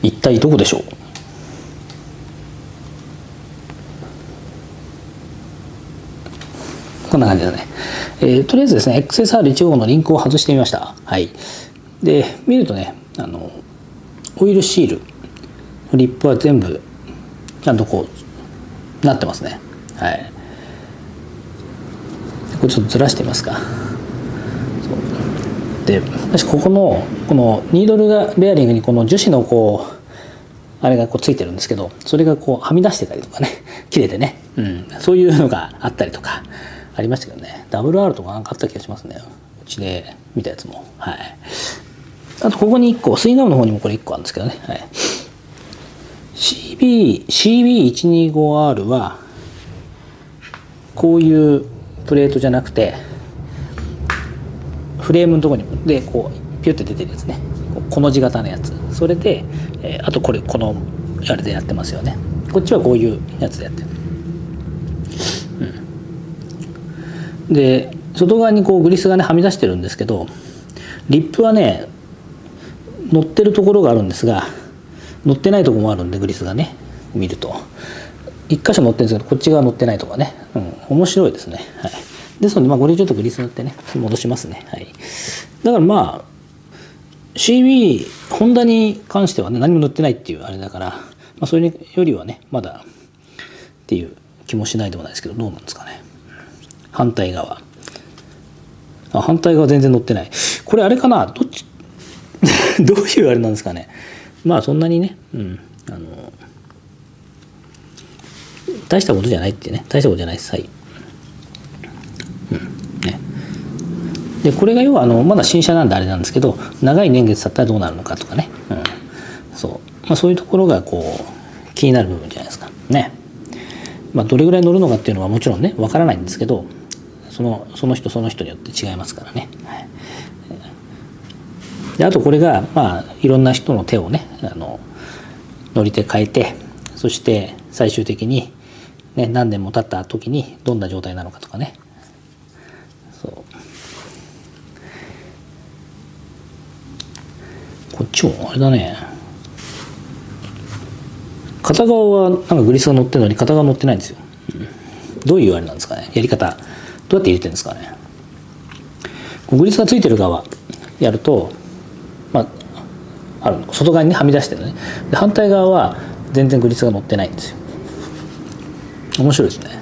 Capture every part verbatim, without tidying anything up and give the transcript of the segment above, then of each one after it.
一体どこでしょう。こんな感じだね。えー、とりあえずですね エックスエスアールいちごう のリンクを外してみました。はい。で見るとね、あのオイルシールリップは全部ちゃんとこうなってますね。はい。これちょっとずらしてみますか。そうで私ここのこのニードルがベアリングにこの樹脂のこうあれがこうついてるんですけど、それがこうはみ出してたりとかね、切れてね、うん、そういうのがあったりとかありましたけどね。 ダブリューアール とかなんかあった気がしますね、うちで見たやつも。はい。あとここにいっこ、スインガムの方にもこれいっこあるんですけどね。はい。シービー、シービーいちにーごアール はこういうプレートじゃなくてフレームのところにでこうピュッて出てるやつね、この字型のやつ、それで、えー、あとこれこのあれでやってますよね。こっちはこういうやつでやってる、うん、で外側にこうグリスがねはみ出してるんですけど、リップはね乗ってるところがあるんですが乗ってないところもあるんで、グリスがね見ると一箇所乗ってるんですけどこっち側乗ってないとかね、うん、面白いですね。はい。ですのでまあこれちょっとグリス塗ってね戻しますね。はい。だからまあ シービー ホンダに関してはね何も塗ってないっていうあれだから、まあ、それよりはねまだっていう気もしないでもないですけど、どうなんですかね。反対側、あ反対側全然乗ってない。これあれかな、どっちどういうあれなんですかね。まあそんなにね、うん、あの大したことじゃないっていうね、大したことじゃないです。はい。うんね、でこれが要はあのまだ新車なんであれなんですけど、長い年月経ったらどうなるのかとかね、うん、そう、まあ、そういうところがこう気になる部分じゃないですかね。まあ、どれぐらい乗るのかっていうのはもちろんねわからないんですけど、そのその人その人によって違いますからね。はい、であとこれがまあいろんな人の手をねあの乗り手変えて、そして最終的に、ね、何年も経った時にどんな状態なのかとかね。そうこっちもあれだね、片側はなんかグリスが乗ってるのに片側乗ってないんですよ、うん、どういうあれなんですかね、やり方どうやって入れてるんですかね。グリスがついてる側やると、まあ、ある外側にねはみ出してるね。で反対側は全然グリスが乗ってないんですよ。面白いですね、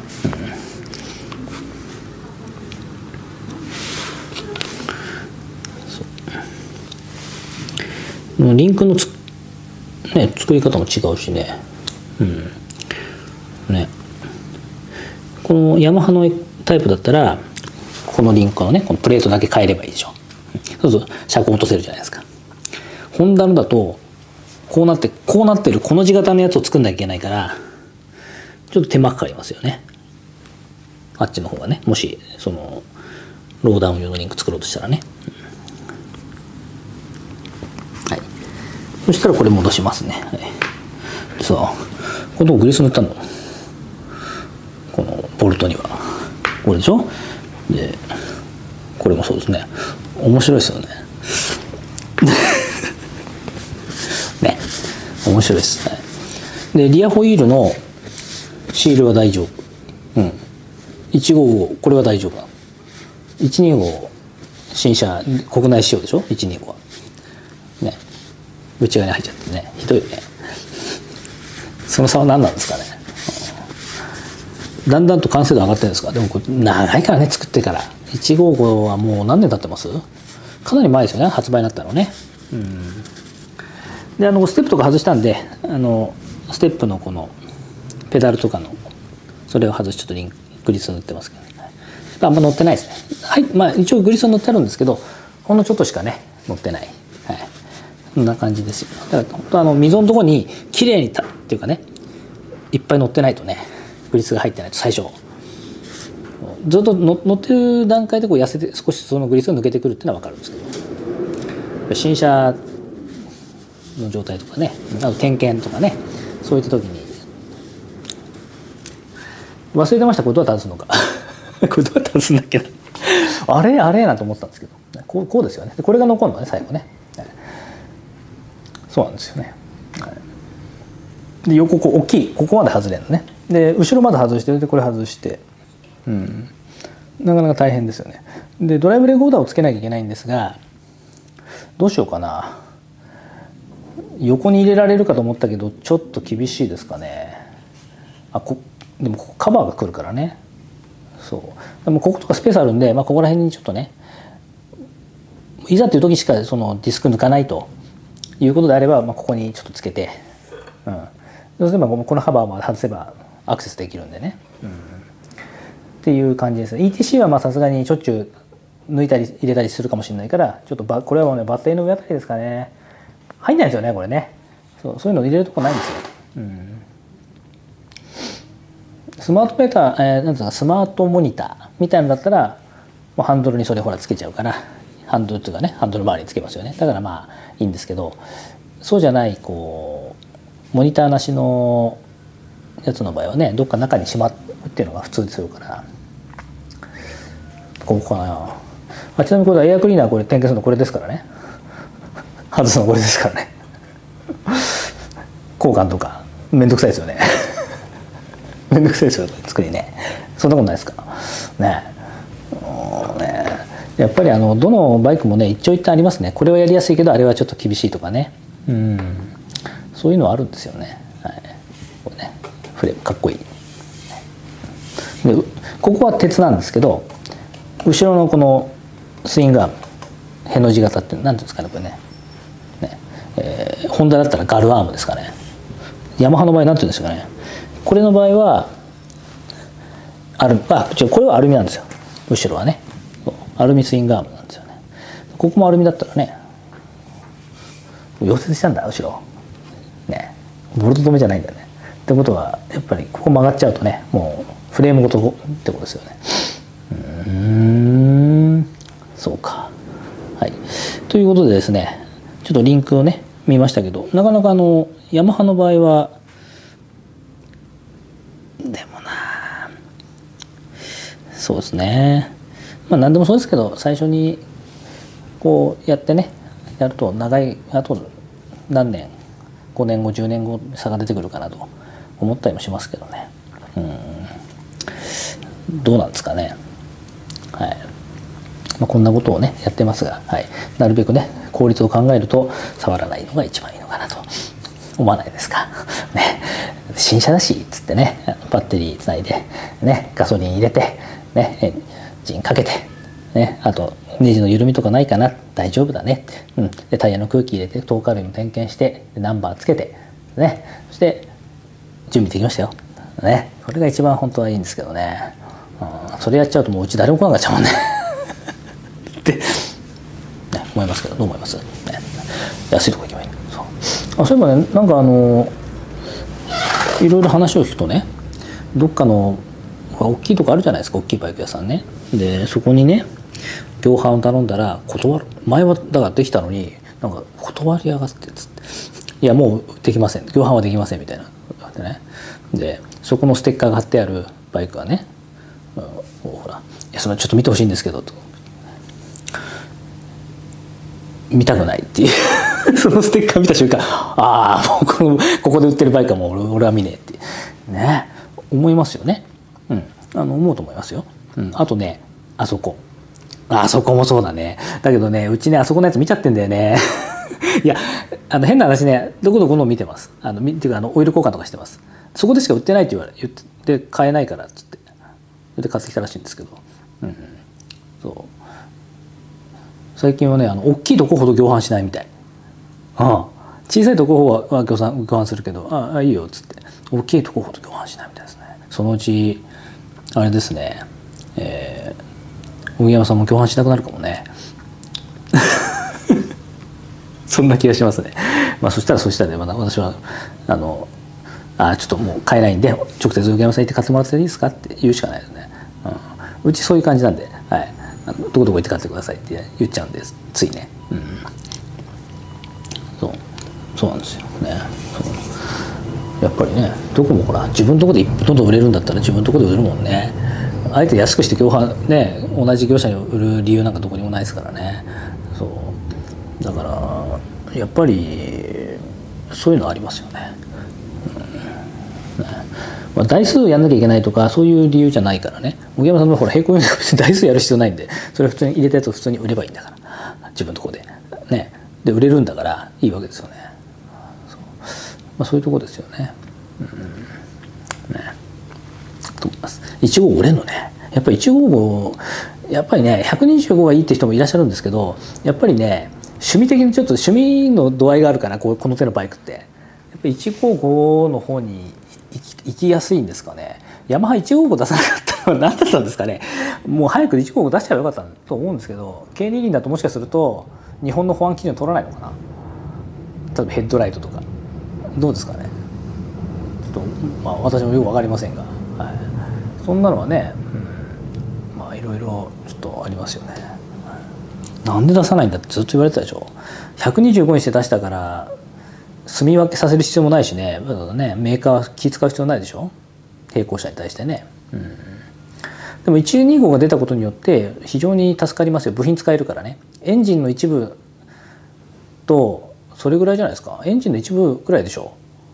うん、リンクのつ、ね、作り方も違うしね、うんね、このヤマハのタイプだったらこのリンクのねこのプレートだけ変えればいいでしょ。そうそう車高落とせるじゃないですか。ホンダのだとこうなってこうなってるこの字型のやつを作んなきゃいけないからちょっと手間かかりますよね、あっちの方がね。もしそのローダウン用のリンク作ろうとしたらね、はい、そしたらこれ戻しますね。はい、さあこのグリス塗ったのこのボルトにはこれでしょ。でこれもそうですね。面白いですよねね面白いです、はい、でリアホイールのシールは大丈夫、うん、いちごうごこれは大丈夫なの。いちにーご新車国内仕様でしょ。いちにーごはね内側に入っちゃってね、ひどいよね。その差は何なんですかね。だんだんと完成度上がってるんですか。でもこれ長いからね作ってから。いちごごはもう何年経ってます。かなり前ですよね発売になったのね。うんであのステップとか外したんで、あのステップのこのペダルとかのそれを外しちょっとリングリス塗ってますけど、ね、あんま乗ってないですね。はい、まあ一応グリスは乗ってあるんですけどほんのちょっとしかね乗ってない、はい、こんな感じですよ。だから本当あの溝のところに綺麗にたっていうかねいっぱい乗ってないとね、グリスが入ってないと最初ずっと乗ってる段階でこう痩せて少しそのグリスが抜けてくるっていうのは分かるんですけど、新車の状態とかね、あと点検とかね、そういった時に忘れてました。これどうやって外すのかこれどうやって外すんだっけなあれあれなと思ったんですけど、こう、こうですよね。でこれが残るのね最後ね、そうなんですよね。はい、 で横こう大きいここまで外れるのね。で後ろまで外してでこれ外して、うん、なかなか大変ですよね。でドライブレコーダーをつけなきゃいけないんですが、どうしようかな。横に入れられるかと思ったけどちょっと厳しいですかね。あこでもここカバーが来るからね。そうでもこことかスペースあるんで、まあ、ここら辺にちょっとね、いざという時しかそのディスク抜かないということであれば、まあ、ここにちょっとつけて、うん、そうすればこのカバーまで外せばアクセスできるんでね、うん、っていう感じです。 イーティーシー はまあさすがにしょっちゅう抜いたり入れたりするかもしれないから、ちょっとバこれはもうねバッテリーの上あたりですかね。入んないですよねこれね。そう、そういうの入れるとこないんですよ、うん、スマートメーター、えー、なんですかスマートモニターみたいなのだったらもうハンドルにそれほらつけちゃうから、ハンドルっていうかねハンドル周りにつけますよね。だからまあいいんですけど、そうじゃないこうモニターなしのやつの場合はね、どっか中にしまうっていうのが普通でするから、ここかなあ。ちなみにこれエアクリーナーこれ点検するのこれですからね。外すのこれですからね。交換とかめんどくさいですよね。めんどくさいですよ作りね。そんなことないですかね。ねやっぱりあのどのバイクもね一長一短ありますね。これはやりやすいけどあれはちょっと厳しいとかね、うん、そういうのはあるんですよね。はい、これねフレームかっこいい。でここは鉄なんですけど、後ろのこのスイングアームへの字型って何ていうんですかねこれね。ねえー、ホンダだったらガルアームですかね。ヤマハの場合何ていうんですかね。これの場合はアルミ、あ違うこれはアルミなんですよ。後ろはねアルミスイングアームなんですよね。ここもアルミだったらね、溶接したんだ後ろね、ボルト止めじゃないんだよね。ってことはやっぱりここ曲がっちゃうとね、もうフレームごとってことですよね。うーんそうか。はい、ということでですね、ちょっとリンクをね見ましたけど、なかなかあのヤマハの場合はでもなそうですね、まあ何でもそうですけど最初にこうやってねやると長いあと何年ごねんごじゅうねんご差が出てくるかなと思ったりもしますけどね。うんどうなんですかね。はい、まあ、こんなことをねやってますが、はい、なるべくね効率を考えると触らないのが一番いいのかなと思わないですか。ね、新車だしっつってねバッテリーつないで、ね、ガソリン入れて、ね、エンジンかけて、ね、あとネジの緩みとかないかな大丈夫だね、うん、でタイヤの空気入れて透過類も点検してナンバーつけて、ね、そして準備できましたよ、ね、これが一番本当はいいんですけどね、うん、それやっちゃうともううち誰も来なくなっちゃうもんねって、ね、思いますけどどう思います、ね、安いとこ行けばいい。そうあそういえばねなんかあのいろいろ話を聞くとね、どっかの大きいとこあるじゃないですか、大きいバイク屋さんね。でそこにね業販を頼んだら断る、前はだからできたのになんか断りやがってっつって、いやもうできません、業販はできませんみたいなでね。でそこのステッカーが貼ってあるバイクがね、うん、ほらいやそれちょっと見てほしいんですけどと、見たくないっていうそのステッカー見た瞬間、ああもうこのここで売ってるバイクはもう 俺, 俺は見ねえってね思いますよね。うん、あの思うと思いますよ。うん、あとねあそこあそこもそうだね。だけどねうちねあそこのやつ見ちゃってんだよねいやあの変な話ね、どこどこの見てます。あのっていうかあのオイル交換とかしてます。そこでしか売ってないって言われ言って買えないからっつってそれで買ってきたらしいんですけど、うん、そう最近はねあの大きいとこほど業販しないみたい。ああ小さいとこは業販業販するけど、ああいいよっつって大きいとこほど業販しないみたいですね。そのうちあれですね、えー、小山さんも業販しなくなるかもねそんな気がしますね。まあそしたらそしたらね、まだ私はあのあちょっともう買えないんで直接小山さん行って買ってもらっていいですかって言うしかないですね。うん、うちそういう感じなんで、はい、あのどこどこ行って買ってくださいって言っちゃうんですついね。うん、そうそうなんですよね。やっぱりねどこもほら自分のとこでどんどん売れるんだったら自分のとこで売れるもんね。あえて安くして業販ね同じ業者に売る理由なんかどこにもないですからね。そうだからやっぱりそういうのありますよね。 まあ、台数やんなきゃいけないとかそういう理由じゃないからね。小木山さんのほら並行輸入は別に台数やる必要ないんで、それ普通に入れたやつを普通に売ればいいんだから自分のとこでね。で売れるんだからいいわけですよね。そう、まあ、そういうとこですよね。うんねと思います。いちご売れんのね。やっぱりいちごごやっぱりねひゃくにじゅうごがいいって人もいらっしゃるんですけど、やっぱりね趣味的にちょっと趣味の度合いがあるかな、こうこの手のバイクって。やっぱりいちごごの方に行き、行きやすいんですかね。ヤマハいちごご出さなかったのは何だったんですかね。もう早くいちごご出しちゃえばよかったと思うんですけど、軽二輪だともしかすると日本の保安基準取らないのかな。例えばヘッドライトとかどうですかね。ちょっとまあ私もよく分かりませんが、はい、そんなのはね、うん、まあいろいろちょっとありますよね。なんで出さないんだってずっと言われてたでしょ。ひゃくにじゅうごにして出したから住み分けさせる必要もないしね、ねメーカーは気使う必要ないでしょ、並行者に対してね。うん、でもいちにじゅうごが出たことによって非常に助かりますよ。部品使えるからね。エンジンの一部とそれぐらいじゃないですか。エンジンの一部ぐらいでしょ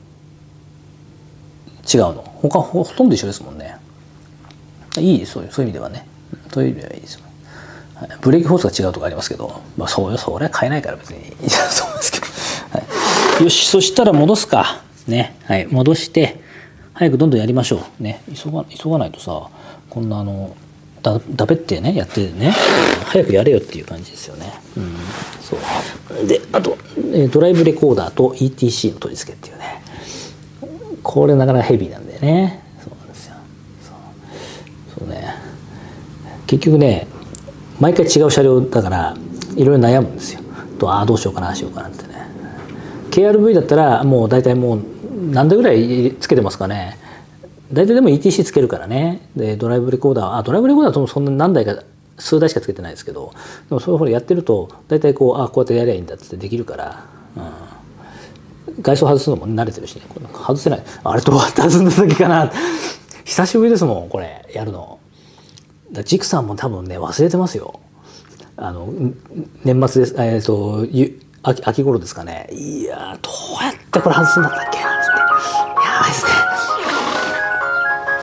違うの。他ほとんど一緒ですもんね。いいです、そういう、そういう意味ではね。そういう意味ではいいですよ。ブレーキホースが違うとかありますけど、まあそうよ、それは買えないから別にいいと思うんですけど、はい、よし、そしたら戻すかね。はい、戻して早くどんどんやりましょうね。急が急がないとさ、こんなあのだだべってねやってね、早くやれよっていう感じですよね。うん、そうで、あとドライブレコーダーと イーティーシー の取り付けっていうね、これなかなかヘビーなんだよね。そうなんですよ。そうそうね、結局ね毎回違う車両だからいろいろ悩むんですよ。とああどうしようかなああしようかなってね。 ケーアールブイ だったらもう大体もう何台ぐらいつけてますかね。大体でも イーティーシー つけるからね。でドライブレコーダー、あドライブレコーダーとそんな何台か数台しかつけてないですけど、でもそういうふうにやってると大体こうあこうやってやりゃいいんだってできるから、うん、外装外すのも慣れてるしね。これ外せない、あれどうやって外すんだっけかな久しぶりですもんこれやるの。ジクさんも多分ね忘れてますよ。あの年末です、えー、と秋, 秋頃ですかね。いやどうやってこれ外すんだったっけなっつって